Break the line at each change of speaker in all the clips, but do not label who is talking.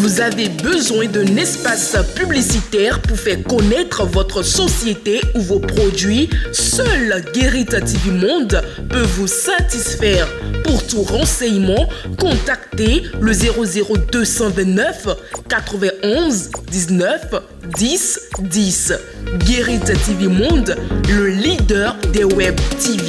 Vous avez besoin d'un espace publicitaire pour faire connaître votre société ou vos produits? Seul Guérit TV Monde peut vous satisfaire. Pour tout renseignement, contactez le 00229 91 19 10 10. Guérit TV Monde, le leader des web TV.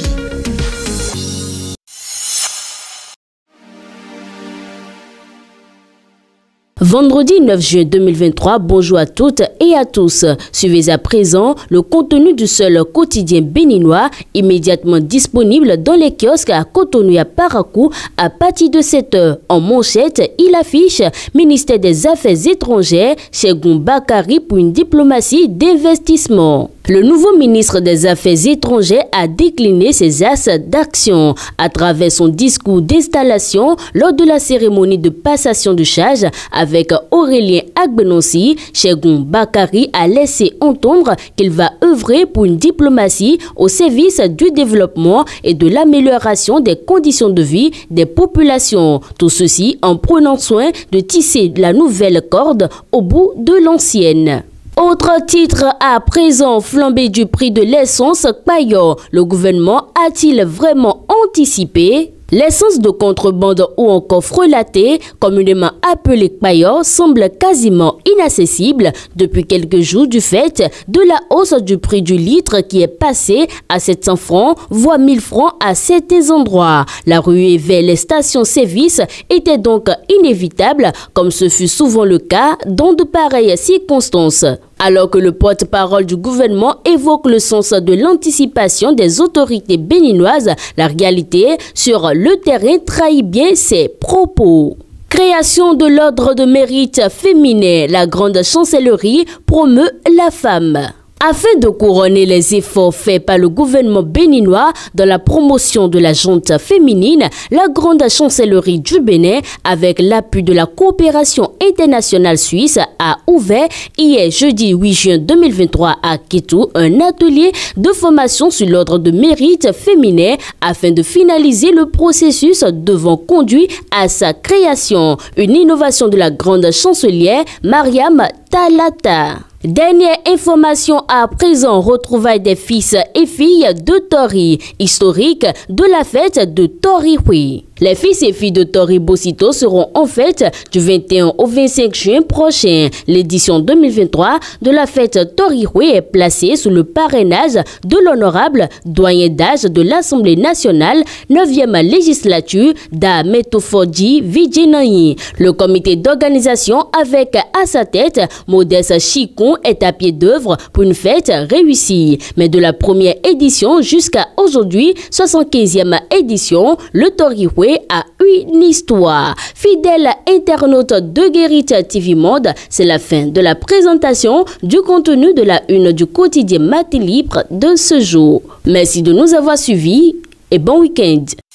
Vendredi 9 juin 2023, bonjour à toutes et à tous. Suivez à présent le contenu du seul quotidien béninois, immédiatement disponible dans les kiosques à Cotonou et à Parakou à partir de 7 h. En manchette, il affiche Ministère des Affaires étrangères, Cheikhoun Bakary pour une diplomatie d'investissement. Le nouveau ministre des Affaires étrangères a décliné ses axes d'action à travers son discours d'installation lors de la cérémonie de passation de charge avec Aurélien Agbenonsi. Cheikhoun Bakary a laissé entendre qu'il va œuvrer pour une diplomatie au service du développement et de l'amélioration des conditions de vie des populations. Tout ceci en prenant soin de tisser la nouvelle corde au bout de l'ancienne. Autre titre à présent, flambée du prix de l'essence Kpayor. Le gouvernement a-t-il vraiment anticipé? L'essence de contrebande ou encore frelatée, communément appelée Kpayor, semble quasiment inaccessible depuis quelques jours du fait de la hausse du prix du litre qui est passé à 700 francs, voire 1000 francs à certains endroits. La ruée vers les stations-service était donc inévitable, comme ce fut souvent le cas dans de pareilles circonstances. Alors que le porte-parole du gouvernement évoque le sens de l'anticipation des autorités béninoises, la réalité sur le terrain trahit bien ses propos. Création de l'ordre de mérite féminin, la grande chancellerie promeut la femme. Afin de couronner les efforts faits par le gouvernement béninois dans la promotion de la gente féminine, la grande chancellerie du Bénin, avec l'appui de la coopération internationale suisse, a ouvert hier jeudi 8 juin 2023 à Kétou un atelier de formation sur l'ordre de mérite féminin afin de finaliser le processus devant conduire à sa création. Une innovation de la grande chancelière Mariam Talata. Dernière information à présent, retrouvailles des fils et filles de Tori, historique de la fête de Tori-Hui. Les fils et filles de Tori Bosito seront en fête du 21 au 25 juin prochain. L'édition 2023 de la fête Tori-Hui est placée sous le parrainage de l'honorable doyen d'âge de l'Assemblée nationale, 9e législature d'Ametofodi Vidjinayi. Le comité d'organisation avec à sa tête Modeste Chikoun est à pied d'œuvre pour une fête réussie. Mais de la première édition jusqu'à aujourd'hui, 75e édition, le Tori-Hui a une histoire. Fidèle internaute de Guérit TV Monde, c'est la fin de la présentation du contenu de la une du quotidien Matin Libre de ce jour. Merci de nous avoir suivis et bon week-end.